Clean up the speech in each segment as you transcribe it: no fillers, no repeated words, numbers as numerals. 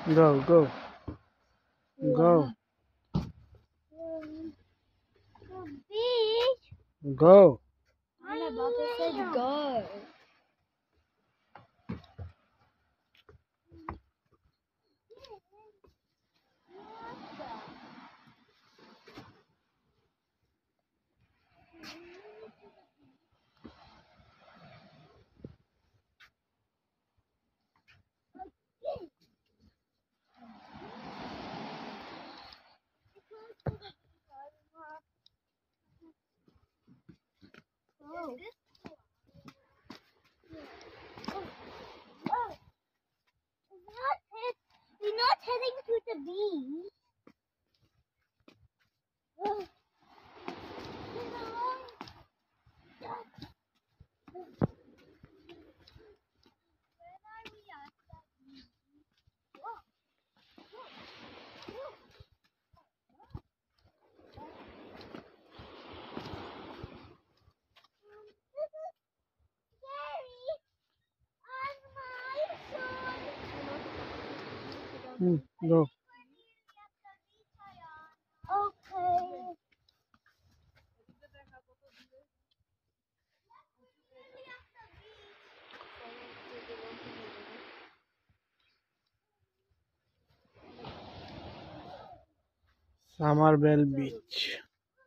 Go, go, go, The beach. go. Papa said go. Oh. Oh. We're not heading to the beach. Oh. Go. Okay. Summerbell Beach.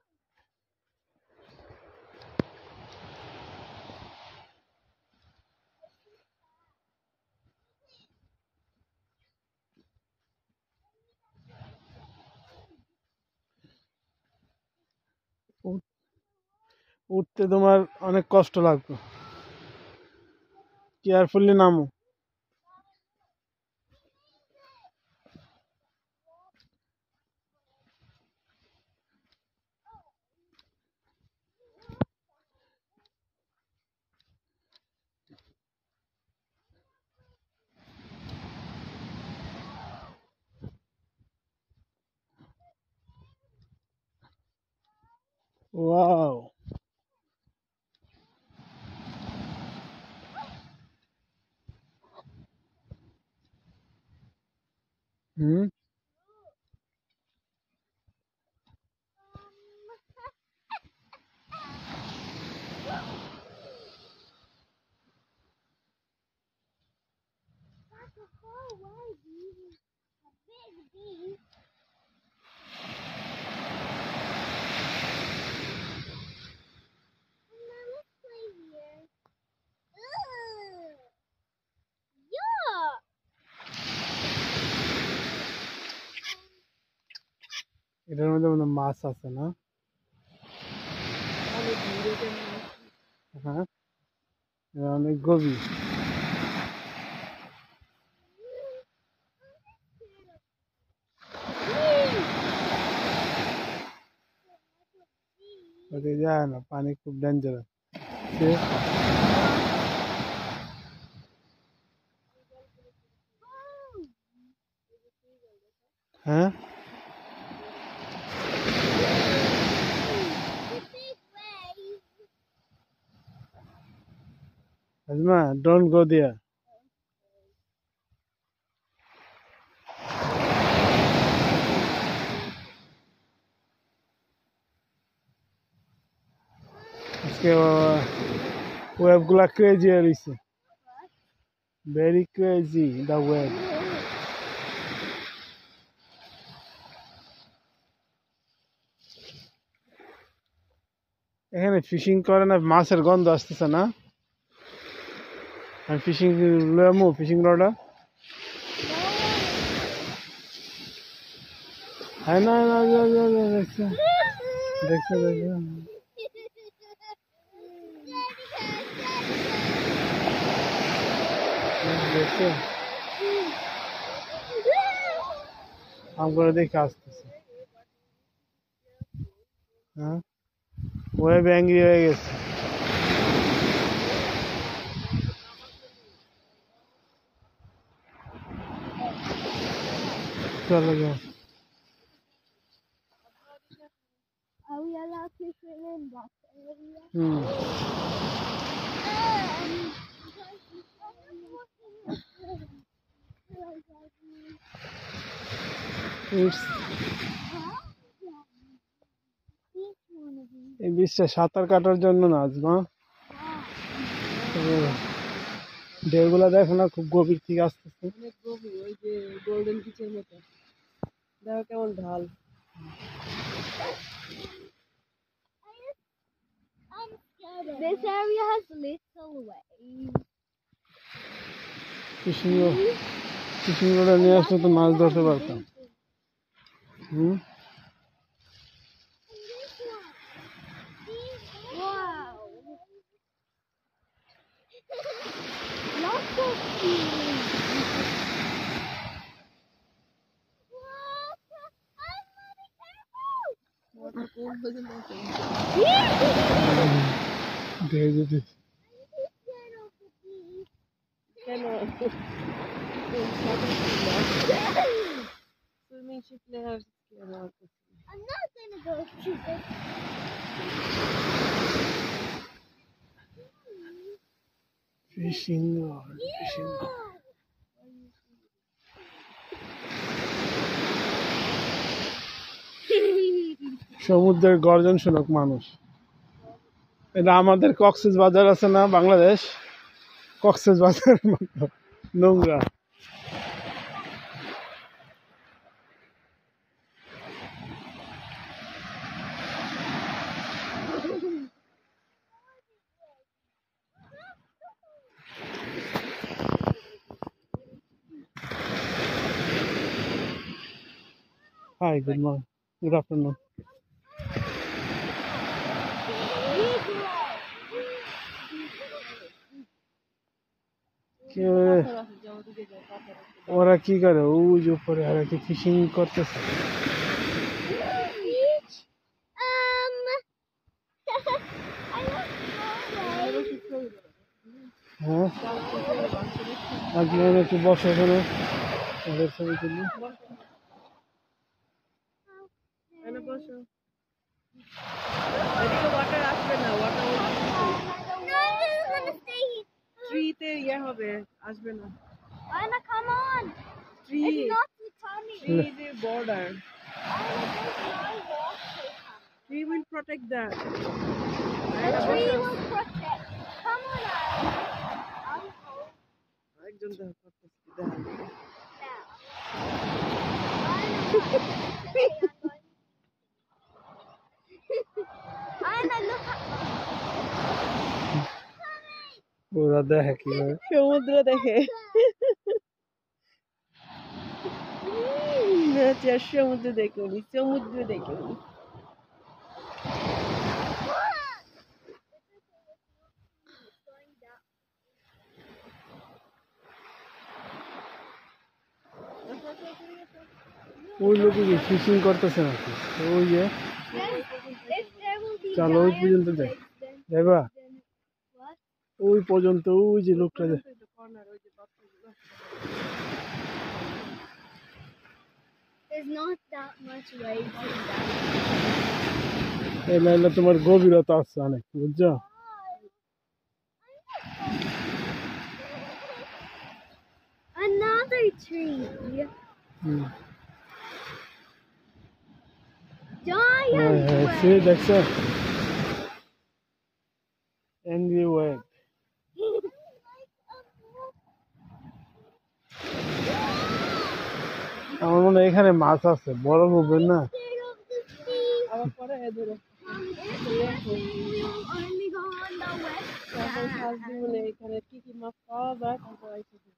উঠতে তোমার অনেক কষ্ট লাগবে, carefully নামো। Wow, hmm, That's a whole wide beach. A big beach. Now let's play here. Ugh. Yeah. এটার মধ্যে মনে হয় মাছ আছে না? হ্যাঁ, এটা অনেক গভীর। ওদিকে যায় না, পানি খুব ডেঞ্জারাস। হ্যাঁ, Asma, don't go there. আজকে ওয়েভ গুলা ক্রেজি হয়ে রয়েছে, ভেরি ক্রেজি দ্য ওয়েভ। এখানে ফিশিং করে না, মাছের গন্ধ আসতেছে না? আমি ফিশিং লমু, ফিশিং রডা। হ্যাঁ, না না, দেখছো দেখছো দেখছো, দেখছো আম করে দেখে আসতেছে। হ্যাঁ, ওয়েভ অ্যাঙ্গি হয়ে গেছে। চলো যাও। Are we allowed to swim in that area? Hmm, It's এই বীজটা সাঁতার কাটার জন্য না আজমা। ঢেউগুলা দেখো না, খুব গভীর থেকে আসতেছে। অনেক গভীর, ওই যে গোল্ডেন বিচের মতো। দেখো কেমন ঢাল। This area has little waves. Fishing রোডে নিয়ে আসলে তো মাছ ধরতে পারতাম। Wow. Lots of seaweed. ঢেউ যদি কেন সুইমিং শিখলে আর I'm not gonna go to this. Fishing rod. সমুদ্রের গর্জন শুনুক মানুষ। এটা আমাদের কক্সবাজার আছে না বাংলাদেশ, কক্সবাজারের মতো নোংরা। Hi, good morning. Good afternoon. ওরা কি করে ওই যে উপরে আর কি ফিশিং করতেছে। হ্যাঁ আজকে একটু বসে এখানে ওদের ছবি তুলি। বসো, এদিকে ওয়াটার আসবে না, ওয়াটার ট্রিতে ইয়ে হবে, আসবে না। Anna, come on. Tree, It's not the tummy. tree is a border. Anna, there's no water. Tree will protect that. The tree will protect. Come on, Anna. একজন দেখা করতেছে, দেখা। Anna, look at ওরা দেখে কিভাবে সমুদ্র দেখে। আচ্ছা, সমুদ্র দেখুনি, সমুদ্র দেখুনি। ওই লোকে কি ফিশিং করতেছে নাকি? ওই যে চলো ওই পর্যন্ত যাবা, ওই পর্যন্ত ওই যে লোকটা There's not that much waves in that. এই লাইনে তোমার গভীরতা আছে অনেক, বুঝছো? Another tree. Giant সে wave. দেখছো অ্যাংরি ওয়েভ। আমার মনে হয় এখানে মাছ আছে, বড় হবে না? আবার পরে ধরো Only go on the west তারপর side. কাজ জীবনে এখানে কি কি মাছ পাওয়া যায় তারপর আইসা দিব।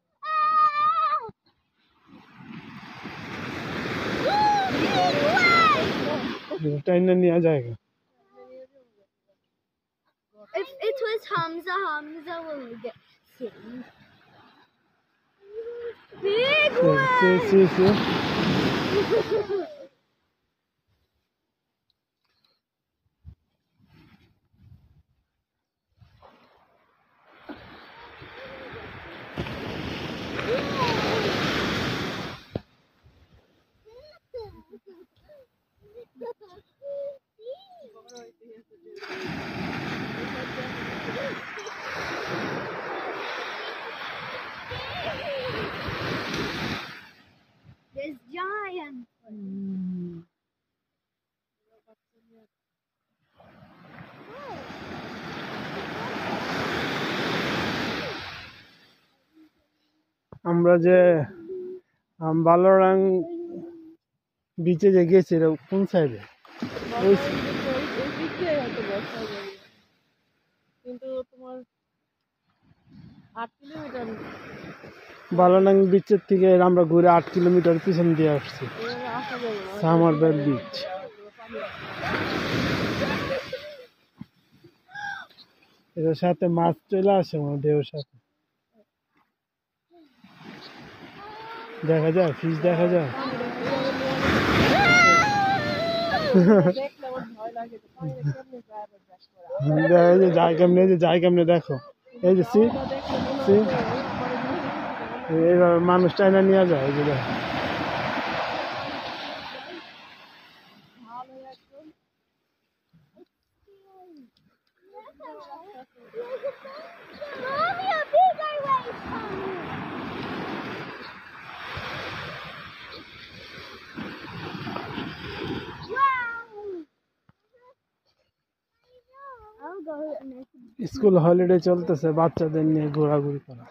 টাইনা নিয়ে যায়। If it was Hamza, Hamza will get seen. Big See. one! আমরা যে বালোরাং বিচে যে গেছি এটা কোন সাইডে? ওই এই দিক দিয়ে হয়তো বর্ষা যাবে, কিন্তু তোমার 8 কিলোমিটার বালোরাং বিচের থেকে আমরা ঘুরে 8 কিলোমিটার পিছন দিয়ে আসছি এভাবে আসা যাবে না। সামারবেল বিচ। এটার সাথে মাছ চলে আসে আমার ঢেউর সাথে, দেখা যায় ফিশ দেখা যায়। দেখলে আমার ভয় লাগে, তো পানিতে কেমনে যায় আবার ব্যাক করা। এই যে যায় কেমনে দেখো, এই যে সি ওটা দেখলে মনে সি হচ্ছে পরে এইভাবে মানুষ চাইনা নিয়ে যায়, এই যে দেখো। ভালো একদম Mommy, a bigger wave coming. Wow. I'll go next. School holiday চলতেছে, বাচ্চাদের নিয়ে ঘোরাঘুরি করা।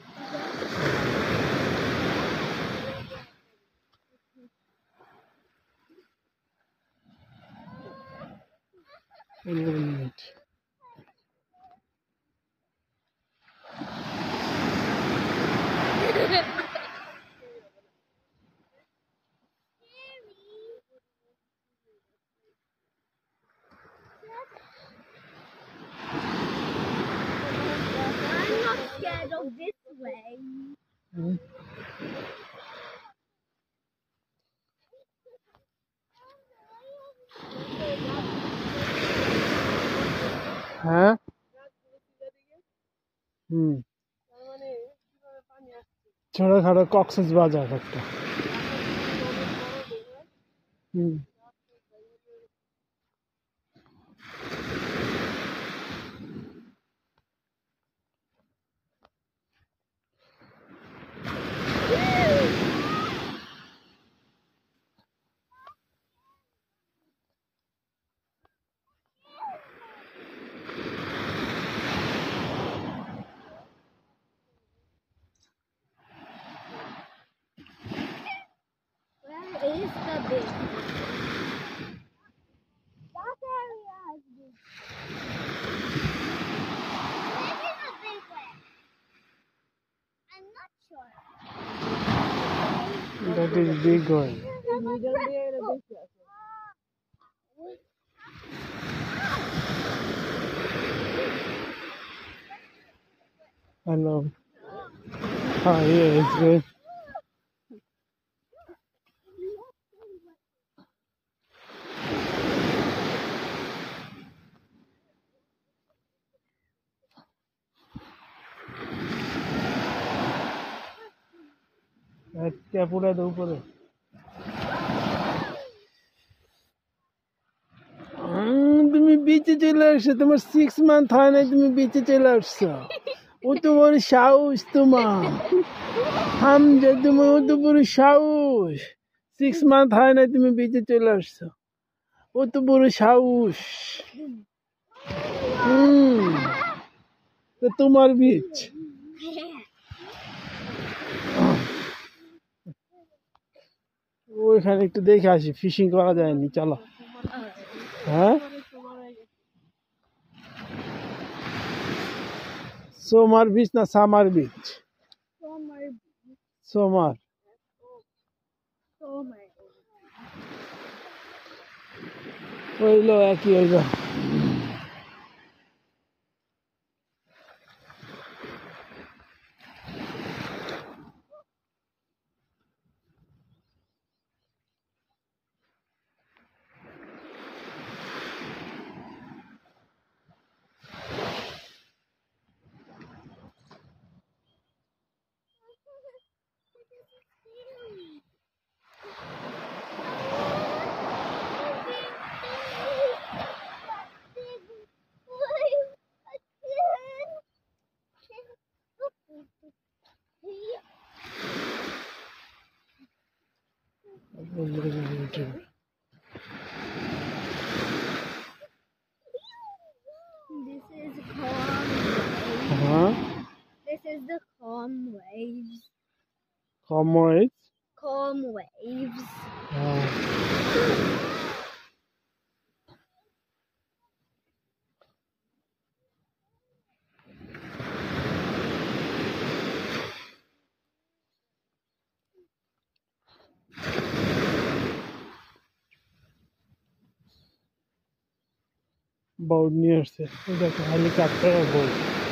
I'm not scared of this way. হ্যাঁ তার মানে কিভাবে পানি আসছে। ছোটখাটো কক্সেস বাজার একটা। Hmm Where is the big one? That area is big. Maybe the big one. I'm not sure. that is big one. Middle দিয়ে এটা বেশি আছে। Hello. Oh yeah, it's good. একটা পুরা দে উপরে। তুমি বিচে চলে আসছো, তোমার 6 মান্থ হয় নাই তুমি বিচে চলে আসছো। ও তো বড় সাহস তোমার, হামজা তোমার ও তো বড় সাহস। 6 মান্থ হয় নাই তুমি বিচে চলে আসছো, ও তো বড় সাহস। তো তোমার বিচ। ওইখানে একটু দেখে আসি, ফিশিং করা যায়নি, চলো। হ্যাঁ সোমার বিচ না সামার বিচ? সোমার। হইলো একই হইলো। This is calm. হ্যাঁ This is the calm waves. Calm waves. Calm waves. Boat near se. It's like a helicopter or boat.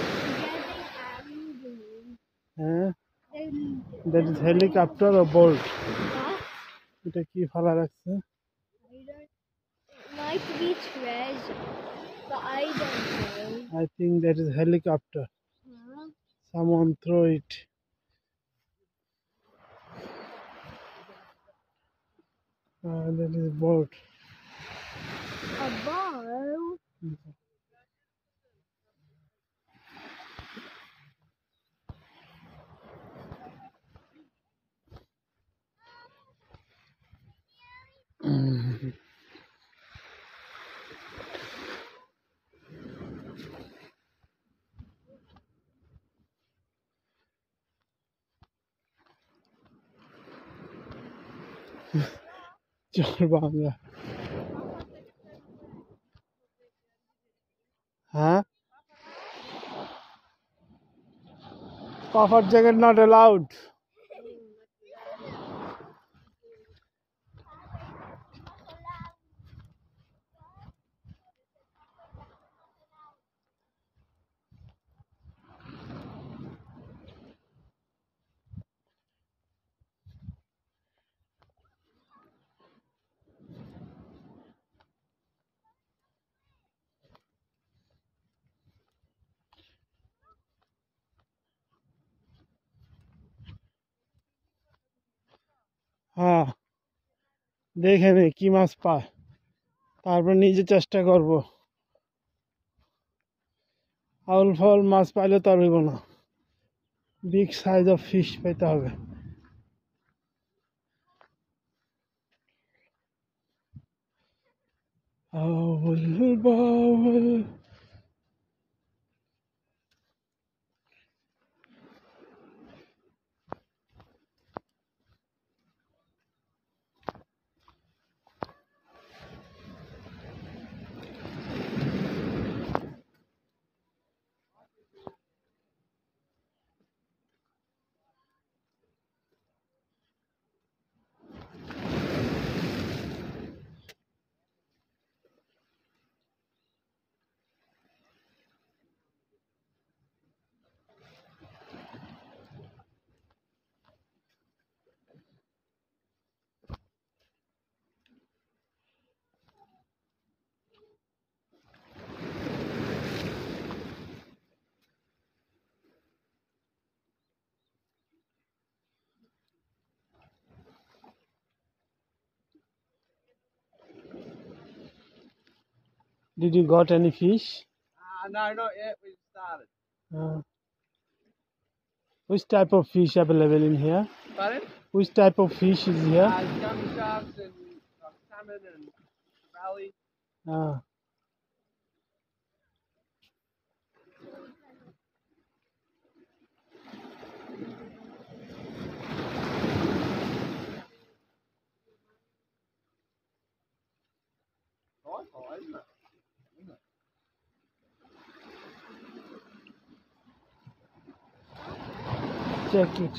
Huh? That is helicopter or boat. এটা কি ফালা রাখছে? It might be treasure, but I don't know. I think that is helicopter. Huh? Someone throw it. That is boat. A boat? চল Bangla. Huh? Puffer jacket not allowed. হ্যাঁ, দেখে নে কি মাছ পায়, তারপর নিজে চেষ্টা করব। আউল ফাউল মাছ পাইলে তো আর হইব না, বিগ সাইজ অফ ফিশ পাইতে হবে। আউল বাউল। Did you got any fish? No, not yet. We started. Which type of fish available in here? Pardon? Which type of fish is here? Gummy sharks and salmon and valley. Ah. Isn't it? Check it.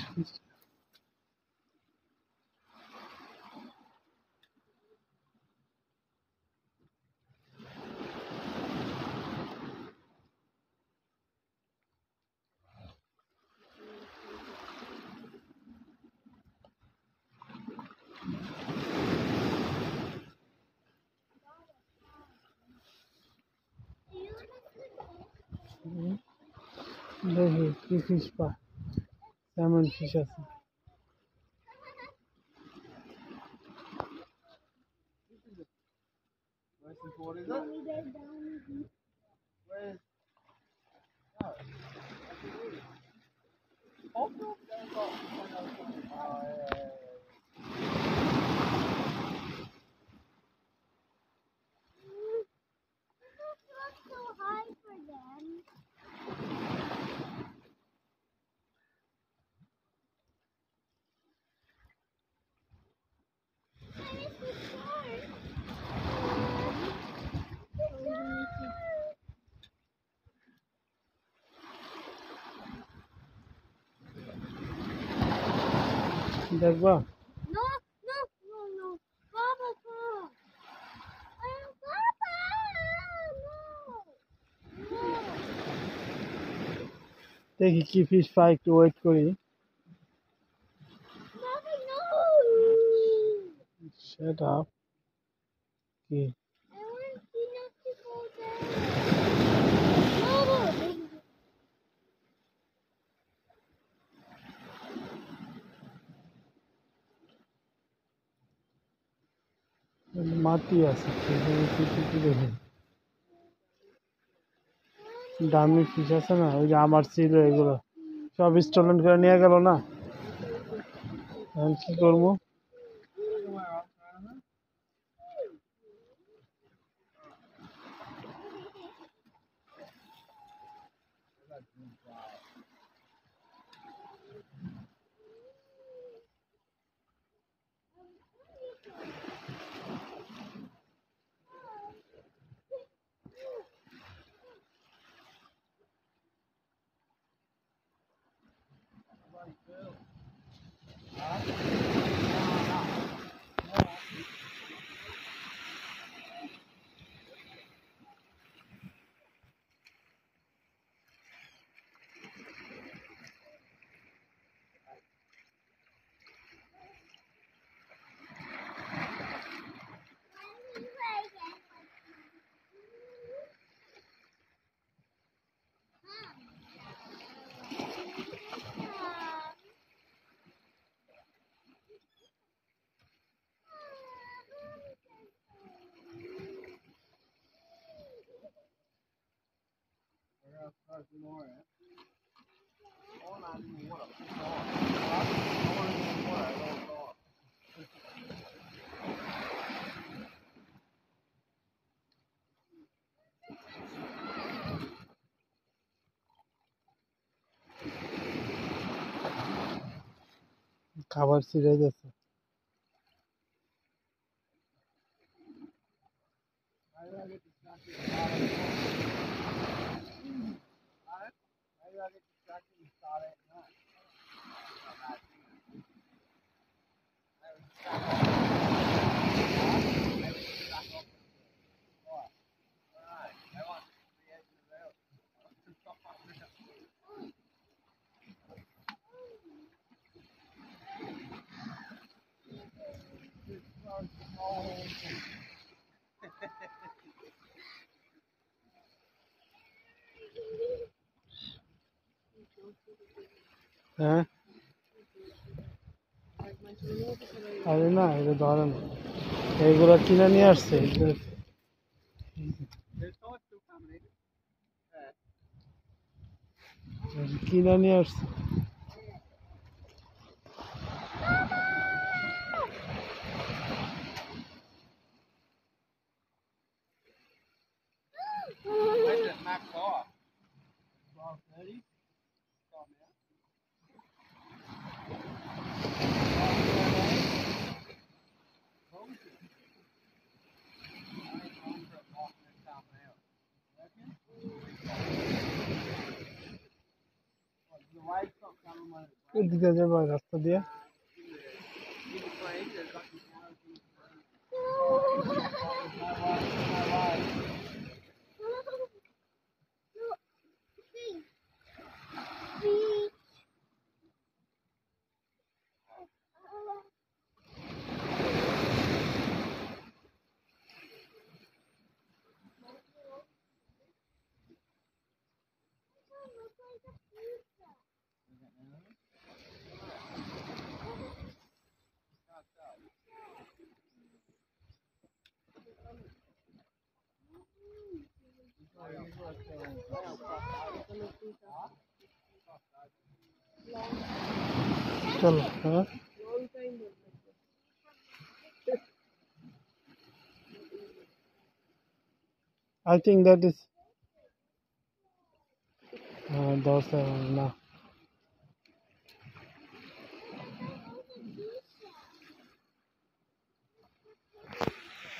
দেখি কি fish পা, salmon fish আছে। Nice and short, is it? Where's... Oh, no. That's so high for them. দেখবা No, no, no, no. Papa, come. Papa, no. No. দেখি কি fish পাই, একটু wait করি। Papa, no. Shut up. কি I want Tina to go there. Papa. মাটি আছে, কি দেখি দামি ফিশ আছে না, ওই যে আমার ছিল এগুলো সব স্টলেন্ট করে নিয়ে গেল না। এখন কি করবো? খাবার ছিঁড়ে গেছে। হ্যাঁ আরে না, এটা ধরে না, এইগুলো কিনে নিয়ে আসছে, কিনে নিয়ে আসছে। এদিকে যাবো রাস্তা দিয়ে। চলো হ্যাঁ, I think that is 10 না